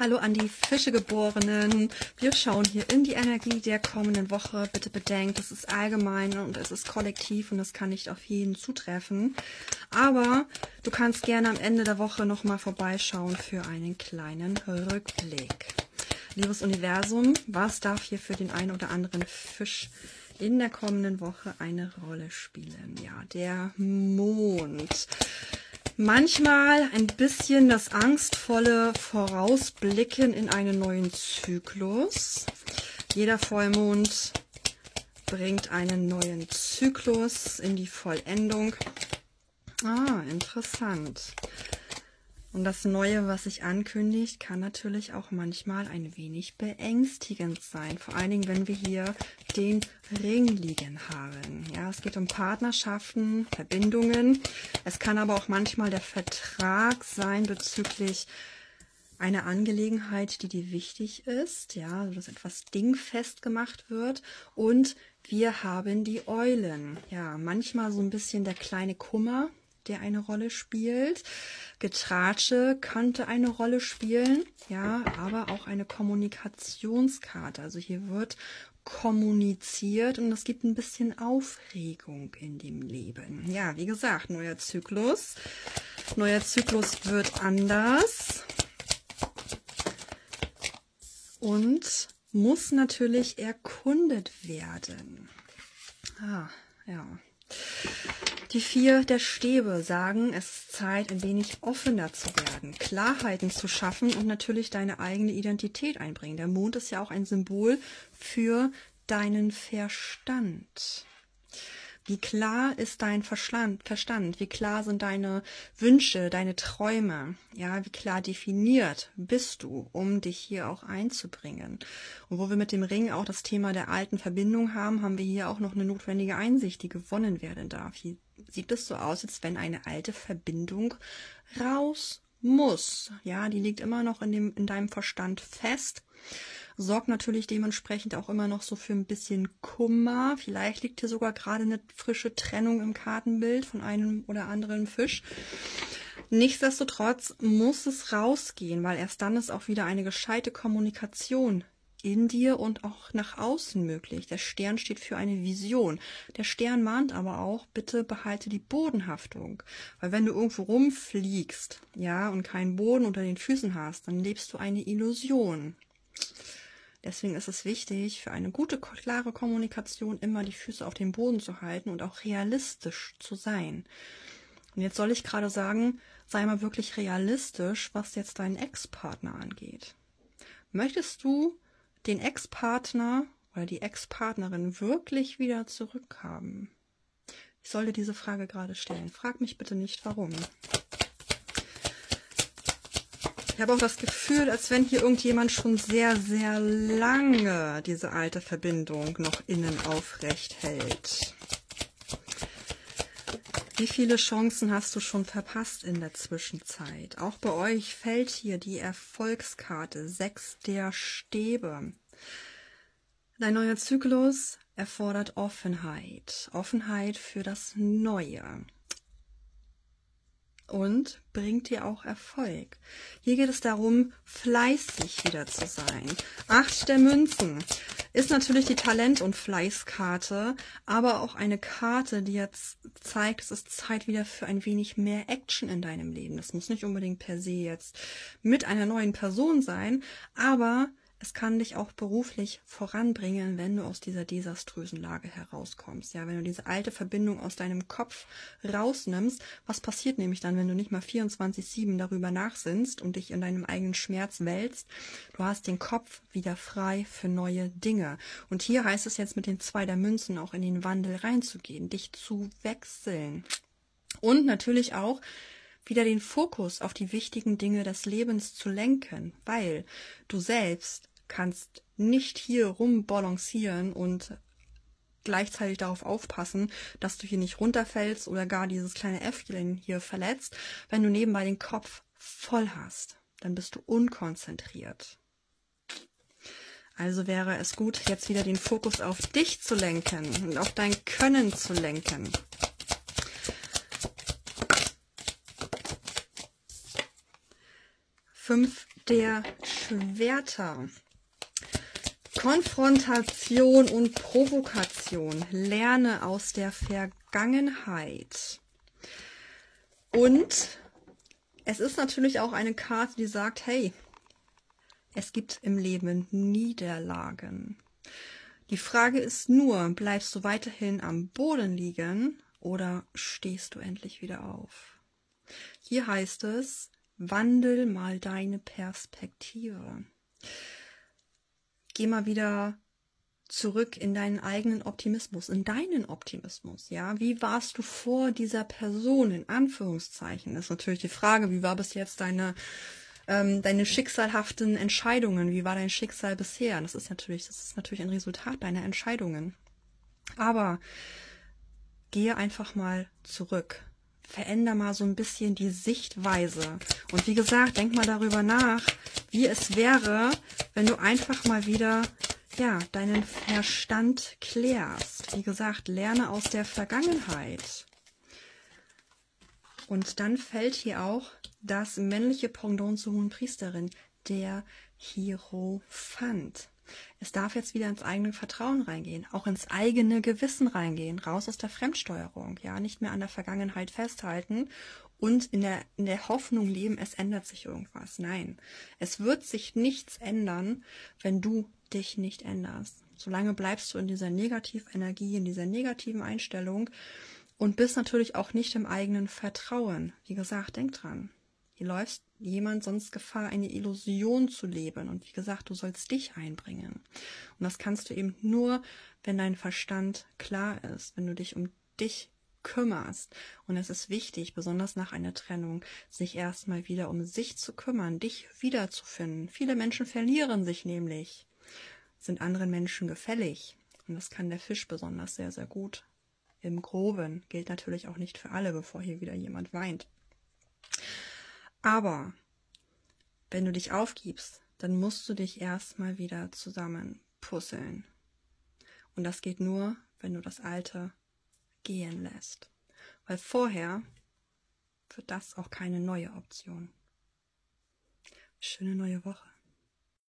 Hallo an die Fischegeborenen. Wir schauen hier in die Energie der kommenden Woche. Bitte bedenkt, es ist allgemein und es ist kollektiv und es kann nicht auf jeden zutreffen. Aber du kannst gerne am Ende der Woche nochmal vorbeischauen für einen kleinen Rückblick. Liebes Universum, was darf hier für den einen oder anderen Fisch in der kommenden Woche eine Rolle spielen? Ja, der Mond. Manchmal ein bisschen das angstvolle Vorausblicken in einen neuen Zyklus. Jeder Vollmond bringt einen neuen Zyklus in die Vollendung. Ah, interessant. Und das Neue, was sich ankündigt, kann natürlich auch manchmal ein wenig beängstigend sein. Vor allen Dingen, wenn wir hier den Ring liegen haben. Ja, es geht um Partnerschaften, Verbindungen. Es kann aber auch manchmal der Vertrag sein bezüglich einer Angelegenheit, die dir wichtig ist. Ja, dass etwas dingfest gemacht wird. Und wir haben die Eulen. Ja, manchmal so ein bisschen der kleine Kummer, der eine Rolle spielt. Getratsche könnte eine Rolle spielen, ja, aber auch eine Kommunikationskarte. Also hier wird kommuniziert und es gibt ein bisschen Aufregung in dem Leben. Ja, wie gesagt, neuer Zyklus. Neuer Zyklus wird anders und muss natürlich erkundet werden. Ah, ja. Die 4 der Stäbe sagen, es ist Zeit, ein wenig offener zu werden, Klarheiten zu schaffen und natürlich deine eigene Identität einbringen. Der Mond ist ja auch ein Symbol für deinen Verstand. Wie klar ist dein Verstand? Wie klar sind deine Wünsche, deine Träume? Ja, wie klar definiert bist du, um dich hier auch einzubringen? Und wo wir mit dem Ring auch das Thema der alten Verbindung haben, haben wir hier auch noch eine notwendige Einsicht, die gewonnen werden darf. Hier sieht es so aus, als wenn eine alte Verbindung raus muss. Ja, die liegt immer noch in deinem Verstand fest. Sorgt natürlich dementsprechend auch immer noch so für ein bisschen Kummer. Vielleicht liegt hier sogar gerade eine frische Trennung im Kartenbild von einem oder anderen Fisch. Nichtsdestotrotz muss es rausgehen, weil erst dann ist auch wieder eine gescheite Kommunikation in dir und auch nach außen möglich. Der Stern steht für eine Vision. Der Stern mahnt aber auch, bitte behalte die Bodenhaftung. Weil wenn du irgendwo rumfliegst, ja, und keinen Boden unter den Füßen hast, dann lebst du eine Illusion. Deswegen ist es wichtig, für eine gute, klare Kommunikation immer die Füße auf dem Boden zu halten und auch realistisch zu sein. Und jetzt soll ich gerade sagen, sei mal wirklich realistisch, was jetzt deinen Ex-Partner angeht. Möchtest du den Ex-Partner oder die Ex-Partnerin wirklich wieder zurückhaben? Ich sollte diese Frage gerade stellen. Frag mich bitte nicht, warum. Ich habe auch das Gefühl, als wenn hier irgendjemand schon sehr, sehr lange diese alte Verbindung noch innen aufrecht hält. Wie viele Chancen hast du schon verpasst in der Zwischenzeit? Auch bei euch fällt hier die Erfolgskarte 6 der Stäbe. Dein neuer Zyklus erfordert Offenheit. Offenheit für das Neue. Und bringt dir auch Erfolg. Hier geht es darum, fleißig wieder zu sein. 8 der Münzen ist natürlich die Talent- und Fleißkarte, aber auch eine Karte, die jetzt zeigt, es ist Zeit wieder für ein wenig mehr Action in deinem Leben. Das muss nicht unbedingt per se jetzt mit einer neuen Person sein, aber es kann dich auch beruflich voranbringen, wenn du aus dieser desaströsen Lage herauskommst. Ja, wenn du diese alte Verbindung aus deinem Kopf rausnimmst, was passiert nämlich dann, wenn du nicht mal 24/7 darüber nachsinnst und dich in deinem eigenen Schmerz wälzt? Du hast den Kopf wieder frei für neue Dinge. Und hier heißt es jetzt mit den 2 der Münzen auch in den Wandel reinzugehen, dich zu wechseln. Und natürlich auch wieder den Fokus auf die wichtigen Dinge des Lebens zu lenken, weil du selbst kannst nicht hier rumbalancieren und gleichzeitig darauf aufpassen, dass du hier nicht runterfällst oder gar dieses kleine Äffchen hier verletzt. Wenn du nebenbei den Kopf voll hast, dann bist du unkonzentriert. Also wäre es gut, jetzt wieder den Fokus auf dich zu lenken und auf dein Können zu lenken. 5 der Schwerter. Konfrontation und Provokation. Lerne aus der Vergangenheit. Und es ist natürlich auch eine Karte, die sagt, hey, es gibt im Leben Niederlagen. Die Frage ist nur, bleibst du weiterhin am Boden liegen oder stehst du endlich wieder auf? Hier heißt es, wandel mal deine Perspektive. Geh mal wieder zurück in deinen eigenen Optimismus, ja? Wie warst du vor dieser Person, in Anführungszeichen? Das ist natürlich die Frage, wie war bis jetzt deine schicksalhaften Entscheidungen? Wie war dein Schicksal bisher? Das ist natürlich ein Resultat deiner Entscheidungen. Aber gehe einfach mal zurück. Veränder mal so ein bisschen die Sichtweise. Und wie gesagt, denk mal darüber nach, wie es wäre, wenn du einfach mal wieder, ja, deinen Verstand klärst. Wie gesagt, lerne aus der Vergangenheit. Und dann fällt hier auch das männliche Pendant zur Hohen Priesterin, der Hierophant. Es darf jetzt wieder ins eigene Vertrauen reingehen, auch ins eigene Gewissen reingehen, raus aus der Fremdsteuerung, ja, nicht mehr an der Vergangenheit festhalten und in der Hoffnung leben, es ändert sich irgendwas. Nein, es wird sich nichts ändern, wenn du dich nicht änderst. Solange bleibst du in dieser Negativenergie, in dieser negativen Einstellung und bist natürlich auch nicht im eigenen Vertrauen. Wie gesagt, denk dran. Hier läuft jemand sonst Gefahr, eine Illusion zu leben. Und wie gesagt, du sollst dich einbringen. Und das kannst du eben nur, wenn dein Verstand klar ist, wenn du dich um dich kümmerst. Und es ist wichtig, besonders nach einer Trennung, sich erstmal wieder um sich zu kümmern, dich wiederzufinden. Viele Menschen verlieren sich nämlich, sind anderen Menschen gefällig. Und das kann der Fisch besonders sehr, sehr gut. Im Groben gilt natürlich auch nicht für alle, bevor hier wieder jemand weint. Aber wenn du dich aufgibst, dann musst du dich erstmal wieder zusammenpuzzeln. Und das geht nur, wenn du das Alte gehen lässt. Weil vorher wird das auch keine neue Option. Schöne neue Woche.